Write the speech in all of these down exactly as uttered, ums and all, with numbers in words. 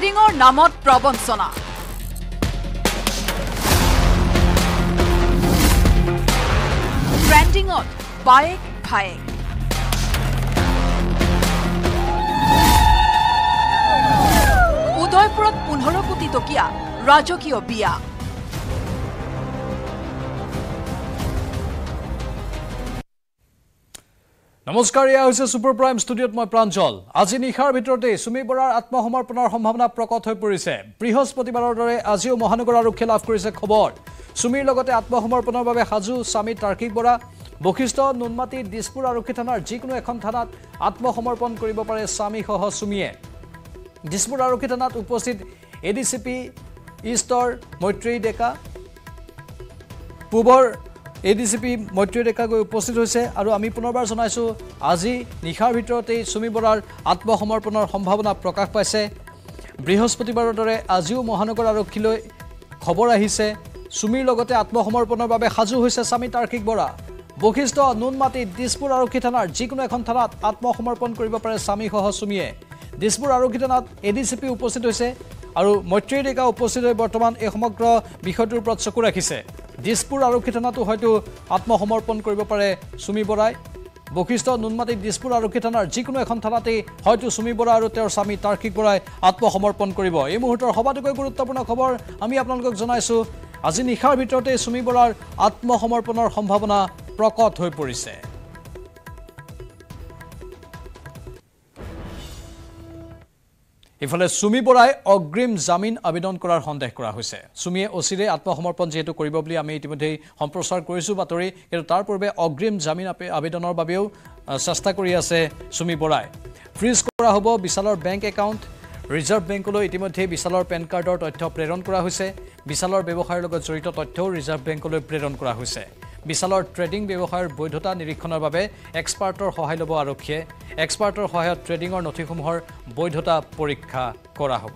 ট্ৰেডিংৰ নামত প্ৰবঞ্চনা ব্ৰেণ্ডিংত বাইক ভায়েক উদয়পুৰত পোন্ধৰ কোটি টকীয়া ৰাজকীয় বিয়া নমস্কাৰ ইয়া হৈছে সুপাৰ প্ৰাইম ষ্টুডিঅ'ত মই প্ৰাঞ্জল আজি নিশাৰ ভিতৰতে সুমি বৰাৰ আত্মসমৰ্পণৰ সম্ভাৱনা প্ৰকট হৈ পৰিছে বৃহস্পতিবাৰৰ দৰে আজিও মহানগৰ আৰক্ষী লাভ কৰিছে খবৰ সুমিৰ লগতে আত্মসমৰ্পণৰ বাবে সাজু স্বামী তাৰ্কিক বৰা বখিষ্ট নুনমাটি দিছপুৰ আৰক্ষী থানাৰ যিকোনো এখন থানাত আত্মসমৰ্পণ কৰিব পাৰে স্বামীসহ সুমিয়ে দিছপুৰ আৰক্ষী থানাত উপস্থিত এডিচিপি ইষ্টৰ মৈত্ৰী ডেকা পূবৰ এডিচিপি মৈত্ৰী ডেকা গৈ উপস্থিত হৈছে আৰু আমি পুনৰবাৰ জনাইছো আজি নিশাৰ ভিতৰতে সুমি বৰাৰ আত্মসমৰ্পণৰ সম্ভাৱনা প্ৰকাশ পাইছে বৃহস্পতিবাৰৰ দৰে আজিও মহানগৰ আৰক্ষীলৈ খবৰ আহিছে সুমিৰ লগতে আত্মসমৰ্পণৰ বাবে সাজু হৈছে স্বামী তাৰ্কিক বৰা বখিষ্ট নুনমাটি দিছপুৰ আৰক্ষী থানাৰ যিকোনো এখন থানাত আত্মসমৰ্পণ কৰিব পাৰে স্বামীসহ সুমিয়ে দিছপুৰ আৰক্ষী থানাত এডিচিপি উপস্থিত হৈছে আৰু মৈত্ৰী ডেকা উপস্থিত হৈ বৰ্তমান এই সমগ্ৰ বিষয়টোৰ ওপৰত চকু ৰাখিছে দিছপুৰ আৰক্ষী থানাতো হয়তো আত্মসমৰ্পণ কৰিব পাৰে সুমি বৰাই বখিষ্ট নুনমাটি দিছপুৰ আৰক্ষী থানাৰ যিকোনো এখন থানাতেই হয়তো সুমি বৰা আৰু তেওঁৰ স্বামী তাৰ্কিক বৰাই আত্মসমৰ্পণ কৰিব এই মুহূৰ্তৰ সবাতোকৈ গুৰুত্বপূৰ্ণ খবৰ আমি আপোনালোকক জনাইছো আজি নিশাৰ ভিতৰতে সুমি বৰাৰ আত্মসমৰ্পণৰ সম্ভাৱনা প্ৰকট হৈ পৰিছে ইফালে সুমি বৰাই অগ্ৰিম জামিন আবেদন কৰাৰ সন্দেহ কৰা হৈছে সুমিয়ে অচিৰে আত্মসমৰ্পণ যেহেতু কৰিব বুলি আমি ইতিমধ্যে সম্প্ৰচাৰ কৰিছো বাতৰি কিন্তু তাৰ পূৰ্বে অগ্ৰিম জামিন আবেদনৰ বাবেও চেষ্টা কৰি আছে সুমি বৰাই ফ্ৰিজ কৰা হ'ব বিশালৰ বেংক একাউণ্ট ৰিজাৰ্ভ বেংকলৈ ইতিমধ্যে বিশালৰ পেন কাৰ্ডৰ তথ্য প্ৰেৰণ কৰা হৈছে বিশালৰ ব্যৱসায়ৰ লগত জড়িত তথ্যও ৰিজাৰ্ভ বেংকলৈ প্ৰেৰণ কৰা হৈছে বিশালৰ ট্ৰেডিং ব্যৱসায়ৰ বৈধতা নিৰীক্ষণৰ বাবে এক্সপাৰ্টৰ সহায় ল'ব আৰক্ষীয়ে এক্সপাৰ্টৰ সহায়ত ট্ৰেডিংৰ নথিসমূহৰ বৈধতা পৰীক্ষা কৰা হ'ব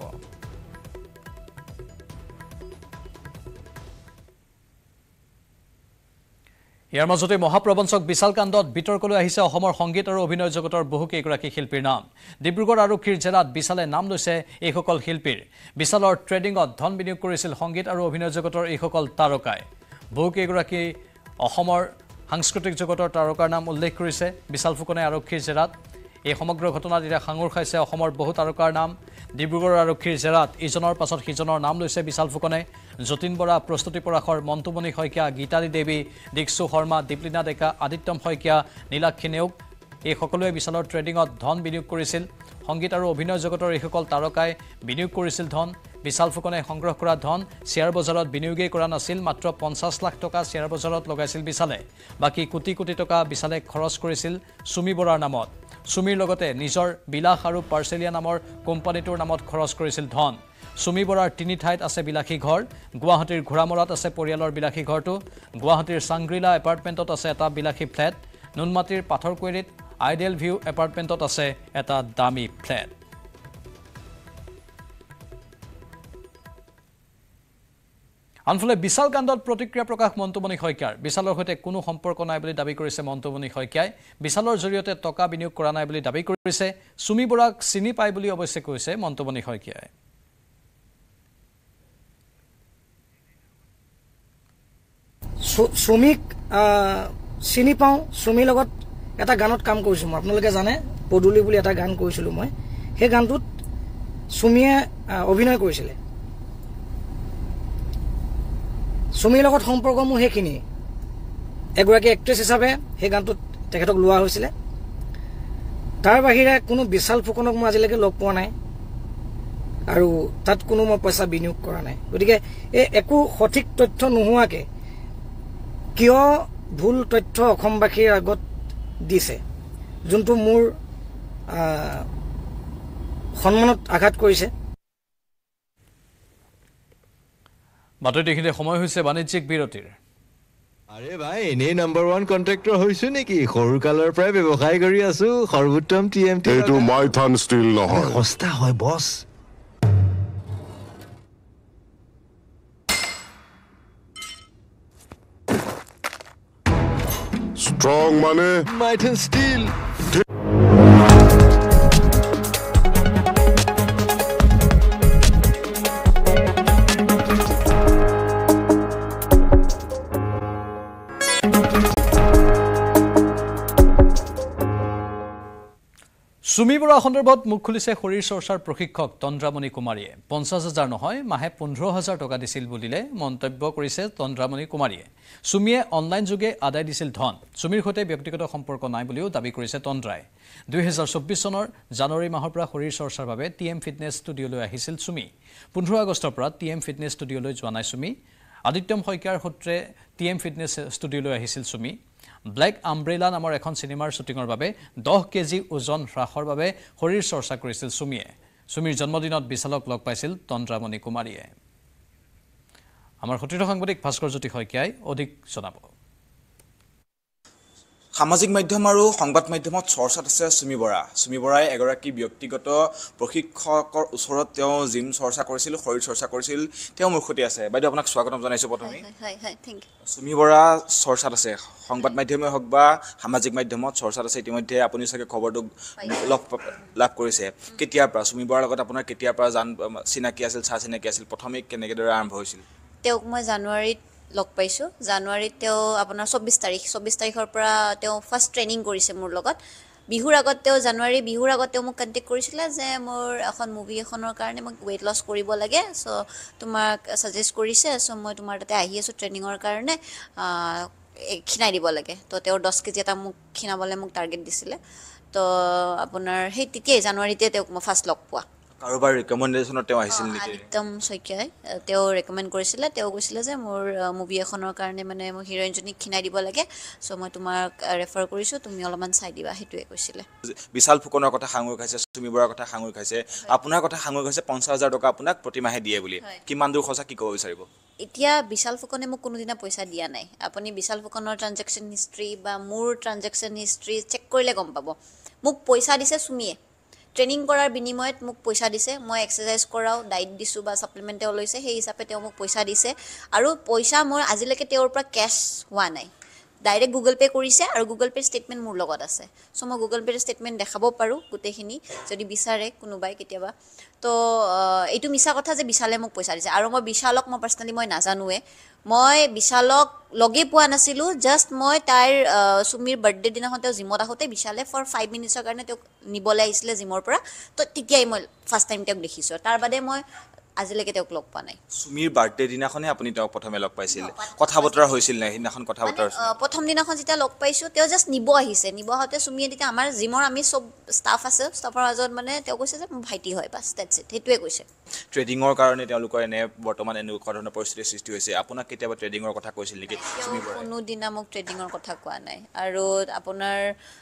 ইয়াৰ মাজতে মহাপ্ৰবঞ্চক বিশাল কাণ্ডত বিতৰ্কলৈ আহিছে অসমৰ সংগীত আৰু অভিনয় জগতৰ বহু কেইগৰাকী শিল্পীৰ নাম ডিব্ৰুগড় আৰক্ষীৰ জেলাত বিশালে নাম লৈছে এইসকল শিল্পীৰ বিশালৰ ট্ৰেডিংত ধন বিনিয়োগ কৰিছিল সংগীত আৰু অভিনয় জগতৰ এইসকল তাৰকাই বহু কেইগৰাকী অসমৰ সাংস্কৃতিক জগতৰ তাৰকাৰ নাম উল্লেখ কৰিছে বিশাল ফুকনে আৰক্ষীৰ জেৰাত এই সমগ্ৰ ঘটনাত এতিয়া সাঙুৰ খাইছে অসমৰ বহু তাৰকাৰ নাম ডিব্ৰুগড় আৰক্ষীৰ জেৰাত ইজনৰ পাছত সিজনৰ নাম লৈছে বিশাল ফুকনে যতীন বৰা প্ৰস্তুতি পৰাশৰ মন্তুমণি শইকীয়া গীতালী দেৱী দীক্ষু শৰ্মা দীপলিনা ডেকা আদিত্যম শইকীয়া নীলাক্ষী নেওগ এই সকলোৱে বিশালৰ ট্ৰেডিংত ধন বিনিয়োগ কৰিছিল সংগীত আৰু অভিনয় জগতৰ এইসকল তাৰকাই বিনিয়োগ কৰিছিল ধন বিশাল ফুকনে সংগ্ৰহ কৰা ধন শ্বেয়াৰ বজাৰত বিনিয়োগেই কৰা নাছিল মাত্ৰ পঞ্চাছ লাখ টকা শ্বেয়াৰ বজাৰত লগাইছিল বিশালে বাকি কোটি কোটি টকা বিশালে খৰচ কৰিছিল সুমি বৰাৰ নামত সুমিৰ লগতে নিজৰ বিলাস আৰু পাৰ্চেলিয়া নামৰ কোম্পানীটোৰ নামত খৰচ কৰিছিল ধন সুমি বৰাৰ তিনি ঠাইত আছে বিলাসী ঘৰ গুৱাহাটীৰ ঘোৰামৰাত আছে পৰিয়ালৰ বিলাসী ঘৰটো গুৱাহাটীৰ সাংগ্ৰিলা এপাৰ্টমেণ্টত আছে এটা বিলাসী ফ্লেট নুনমাটিৰ পাথৰকুৱেৰীত আইডিয়েল ভিউ এপাৰ্টমেণ্টত আছে এটা দামী ফ্লেট আনফালে বিশাল কাণ্ডত প্ৰতিক্ৰিয়া প্ৰকাশ মন্তুমণি শইকীয়াৰ বিশালৰ সৈতে কোনো সম্পৰ্ক নাই বুলি দাবী কৰিছে মন্তুমণি শইকীয়াই বিশালৰ জৰিয়তে টকা বিনিয়োগ কৰা নাই বুলি দাবী কৰিছে সুমি বৰাক চিনি পায় বুলি অৱশ্যে কৈছে মন্তুমণি শইকীয়াই সুমিক চিনি পাওঁ সুমিৰ লগত এটা গানত কাম কৰিছোঁ মই আপোনালোকে জানে পদুলি বুলি এটা গান কৰিছিলোঁ মই সেই গানটোত সুমিয়ে অভিনয় কৰিছিলে সুমিৰ লগত সম্পৰ্ক মোৰ সেইখিনি এগৰাকী এক্ট্ৰেছ হিচাপে সেই গানটোত তেখেতক লোৱা হৈছিলে তাৰ বাহিৰে কোনো বিশাল ফুকনক মই আজিলৈকে লগ পোৱা নাই আৰু তাত কোনো মই পইচা বিনিয়োগ কৰা নাই গতিকে এই একো সঠিক তথ্য নোহোৱাকে কিয় ভুল তথ্য অসমবাসীৰ আগত দিছে যোনটো মোৰ সন্মানত আঘাত কৰিছে বাতৰি দেখিলে সময় হৈছে বাণিজ্যিক বিৰতিৰ আৰে ভাই এনে নাম্বাৰ ওৱান কন্ট্ৰাক্টৰ হৈছো নেকি সৰু কালৰ পৰাই ব্যৱসায় কৰি আছো সৰ্বোত্তম টিএমটি এইটো মাইথান ষ্টিল নহয় সস্তা হয় বস ষ্ট্ৰং মানে মাইথান ষ্টিল সুমি বৰা সন্দৰ্ভত মুখ খুলিছে শৰীৰ চৰ্চাৰ প্ৰশিক্ষক তন্দ্ৰামণি কুমাৰীয়ে পঞ্চাছ হাজাৰ নহয় মাহে পোন্ধৰ হাজাৰ টকা দিছিল বুলিলে মন্তব্য কৰিছে তন্দ্ৰামণি কুমাৰীয়ে সুমিয়ে অনলাইন যোগে আদায় দিছিল ধন সুমিৰ সৈতে ব্যক্তিগত সম্পৰ্ক নাই বুলিও দাবী কৰিছে তন্দ্ৰাই দুই হাজাৰ চৌব্বিছ চনৰ জানুৱাৰী মাহৰ পৰা শৰীৰ চৰ্চাৰ বাবে টিএম ফিটনেছ ষ্টুডিঅ'লৈ আহিছিল সুমি পোন্ধৰ আগষ্টৰ পৰা টিএম ফিটনেছ ষ্টুডিঅ'লৈ যোৱা নাই সুমি আদিত্যম শইকীয়াৰ সূত্ৰে টিএম ফিটনেছ ষ্টুডিঅ'লৈ আহিছিল সুমি ব্লেক আমব্ৰেলা নামৰ এখন সিনেমাৰ শুটিংৰ বাবে দহ কেজি ওজন হ্ৰাসৰ বাবে শৰীৰ চৰ্চা কৰিছিল সুমিয়ে সুমিৰ জন্মদিনত বিশালক লগ পাইছিল তন্দ্ৰামণি কুমাৰীয়ে আমাৰ সতীৰ্থ সাংবাদিক ভাস্কৰ জ্যোতি শইকীয়াই অধিক জনাব সামাজিক মাধ্যম আৰু সংবাদ মাধ্যমত চৰ্চাত আছে সুমি বৰা সুমি বৰাই এগৰাকী ব্যক্তিগত প্ৰশিক্ষকৰ ওচৰত তেওঁ জিম চৰ্চা কৰিছিল শৰীৰ চৰ্চা কৰিছিল তেওঁ মোৰ সৈতে আছে বাইদেউ আপোনাক স্বাগতম জনাইছো প্ৰথমে হয় হয় থ্যাংক ইউ সুমি বৰা চৰ্চাত আছে সংবাদ মাধ্যমে হওক বা সামাজিক মাধ্যমত চৰ্চাত আছে ইতিমধ্যে আপুনি চাগে খবৰটো লাভ কৰিছে কেতিয়াৰ পৰা সুমি বৰাৰ লগত আপোনাৰ কেতিয়াৰ পৰা জান চিনাকি আছিল চা চিনাকি আছিল প্ৰথমে কেনেদৰে আৰম্ভ হৈছিল তেওঁক মই জানুৱাৰীত লগ পাইছো জানুৱাৰীত তেওঁ আপোনাৰ চৌব্বিছ তাৰিখ চৌব্বিছ তাৰিখৰ পৰা তেওঁ ফাৰ্ষ্ট ট্ৰেইনিং কৰিছে মোৰ লগত বিহুৰ আগত তেওঁ জানুৱাৰী বিহুৰ আগত তেওঁ মোক কণ্টেক্ট কৰিছিলে যে মোৰ এখন মুভি এখনৰ কাৰণে মোক ৱেইট লছ কৰিব লাগে চ' তোমাক ছাজেষ্ট কৰিছে চ' মই তোমাৰ তাতে আহি আছোঁ ট্ৰেইনিঙৰ কাৰণে খিনাই দিব লাগে তো তেওঁৰ দহ কেজি এটা মোক খিনাবলৈ মোক টাৰ্গেট দিছিলে তো আপোনাৰ সেই তেতিয়াই জানুৱাৰীতে তেওঁক মই ফাৰ্ষ্ট লগ পোৱা কাৰোবাৰ ৰিকমেণ্ডেশ্যনত তেওঁ আহিছিল নেকি আদিত্যম শইকীয়াই তেওঁ ৰেকমেণ্ড কৰিছিলে তেওঁ কৈছিলে যে মোৰ মুভি এখনৰ কাৰণে মানে মোৰ হিৰইনজনীক খিনাই দিব লাগে চ' মই তোমাক ৰেফাৰ কৰিছোঁ তুমি অলপমান চাই দিবা সেইটোৱে কৈছিলে বিশাল ফুকনৰ কথা সাঙুৰ খাইছে সুমি বৰাৰ কথা সাঙুৰ খাইছে আপোনাৰ কথা সাঙুৰ খাইছে পঞ্চাছ হাজাৰ টকা আপোনাক প্ৰতিমাহে দিয়ে বুলি কিমান দূৰ সঁচা কি ক'ব বিচাৰিব এতিয়া বিশাল ফুকনে মোক কোনোদিনা পইচা দিয়া নাই আপুনি বিশাল ফুকনৰ ট্ৰানজেকশ্যন হিষ্ট্ৰী বা মোৰ ট্ৰানজেকশ্যন হিষ্ট্ৰী চেক কৰিলে গম পাব মোক পইচা দিছে সুমিয়ে ট্ৰেইনিং কৰাৰ বিনিময়ত মোক পইচা দিছে মই এক্সাৰচাইজ কৰাও ডাইট দিছোঁ বা ছাপ্লিমেণ্ট তেওঁ লৈছে সেই হিচাপে তেওঁ মোক পইচা দিছে আৰু পইচা মই আজিলৈকে তেওঁৰ পৰা কেছ হোৱা নাই ডাইৰেক্ট গুগল পে' কৰিছে আৰু গুগল পে'ৰ ষ্টেটমেণ্ট মোৰ লগত আছে চ' মই গুগল পে'ৰ ষ্টেটমেণ্ট দেখাব পাৰোঁ গোটেইখিনি যদি বিচাৰে কোনোবাই কেতিয়াবা তো এইটো মিছা কথা যে বিশালে মোক পইচা দিছে আৰু মই বিশালক মই পাৰ্চনেলি মই নাজানোৱে মই বিশালক লগেই পোৱা নাছিলোঁ জাষ্ট মই তাইৰ সুমিৰ বাৰ্থডে দিনাখন তেওঁ জিমত আহোঁতে বিশালে ফৰ ফাইভ মিনিটছৰ কাৰণে তেওঁক নিবলৈ আহিছিলে জিমৰ পৰা তো তেতিয়াই মই ফাৰ্ষ্ট টাইম তেওঁক দেখিছোঁ তাৰ বাদে মই আজিলৈকে তেওঁক লগ পোৱা নাই সুমিৰ বাৰ্থডে দিনাখনে আপুনি তেওঁক প্ৰথমে লগ পাইছিল কথা বতৰা হৈছিল নাই সেইদিনাখন কথা বতৰা প্ৰথম দিনাখন যেতিয়া লগ পাইছোঁ তেওঁ জাষ্ট নিব আহিছে নিব আহোঁতে সুমিয়ে তেতিয়া আমাৰ জিমৰ আমি চব ষ্টাফ আছে ষ্টাফৰ মাজত মানে তেওঁ কৈছে যে মোৰ ভাইটি হয় বাছ ডেটছ ইট সেইটোৱে কৈছে ট্ৰেডিঙৰ কাৰণে তেওঁলোকৰ এনে বৰ্তমান এনেকুৱা ধৰণৰ পৰিস্থিতিৰ সৃষ্টি হৈছে আপোনাক কেতিয়াবা ট্ৰেডিঙৰ কথা কৈছিল নেকি কোনোদিনা মোক ট্ৰেডিঙৰ কথা কোৱা নাই আৰু আপোনাৰ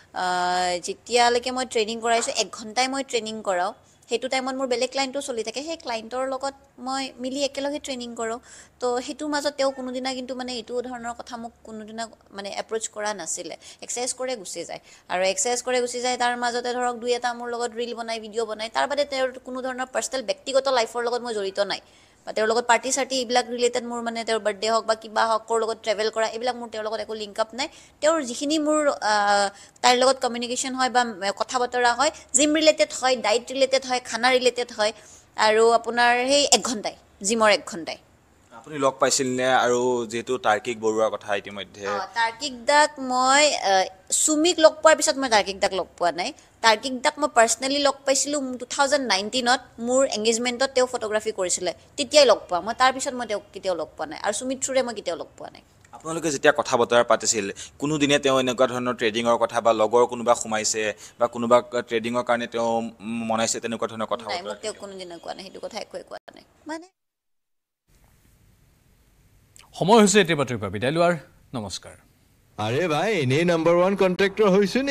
যেতিয়ালৈকে মই ট্ৰেইনিং কৰাইছোঁ এক ঘণ্টাই মই ট্ৰেইনিং কৰাওঁ সেইটো টাইমত মোৰ বেলেগ ক্লাইণ্টো চলি থাকে সেই ক্লাইণ্টৰ লগত মই মিলি একেলগে ট্ৰেইনিং কৰোঁ তো সেইটোৰ মাজত তেওঁ কোনোদিনা কিন্তু মানে এইটো ধৰণৰ কথা মোক কোনোদিনা মানে এপ্ৰ'চ কৰা নাছিলে এক্সাৰচাইজ কৰে গুচি যায় আৰু এক্সাৰচাইজ কৰে গুচি যায় তাৰ মাজতে ধৰক দুই এটা মোৰ লগত ৰিল বনাই ভিডিঅ' বনাই তাৰ বাদে তেওঁৰ কোনো ধৰণৰ পাৰ্চনেল ব্যক্তিগত লাইফৰ লগত মই জড়িত নাই বা তেওঁৰ লগত পাৰ্টি চাৰ্টি এইবিলাক ৰিলেটেড মোৰ মানে তেওঁৰ বাৰ্থডে হওক বা কিবা হওক ক'ৰ লগত ট্ৰেভেল কৰা এইবিলাক মোৰ তেওঁৰ লগত একো লিংক আপ নাই তেওঁৰ যিখিনি মোৰ তাইৰ লগত কমিউনিকেশ্যন হয় বা কথা বতৰা হয় জিম ৰিলেটেড হয় ডাইট ৰিলেটেড হয় খানা ৰিলেটেড হয় আৰু আপোনাৰ সেই এক ঘণ্টাই জিমৰ এক ঘণ্টাই আপুনি লগ পাইছিল নে আৰু যেহেতু তাৰ্কিক বৰুৱাৰ কথা ইতিমধ্যে তাৰ্কিক দাক মই সুমিক লগ পোৱাৰ পিছত মই তাৰ্কিক দাক লগ পোৱা নাই তাৰ্কিক দাক মই পাৰ্চনেলি লগ পাইছিলোঁ টু থাউজেণ্ড নাইনটিনত মোৰ এংগেজমেণ্টত তেওঁ ফটোগ্ৰাফী কৰিছিলে তেতিয়াই লগ পোৱা মই তাৰপিছত মই তেওঁক কেতিয়াও লগ পোৱা নাই আৰু সুমিত থ্ৰুৰে মই কেতিয়াও লগ পোৱা নাই আপোনালোকে যেতিয়া কথা বতৰা পাতিছিল কোনোদিনে তেওঁ এনেকুৱা ধৰণৰ ট্ৰেডিঙৰ কথা বা লগৰ কোনোবা সোমাইছে বা কোনোবা ট্ৰেডিঙৰ কাৰণে তেওঁ মনাইছে তেনেকুৱা ধৰণৰ কথা নাই মোক তেওঁ কোনোদিনে কোৱা নাই সেইটো কথা একোৱে কোৱা নাই মানে সময় হৈছে এতিয়া বাতৰিৰ পৰা বিদায় লোৱাৰ নমস্কাৰ আৰে ভাই এনেই নাম্বাৰ ওৱান কণ্ট্ৰেক্টৰ হৈছো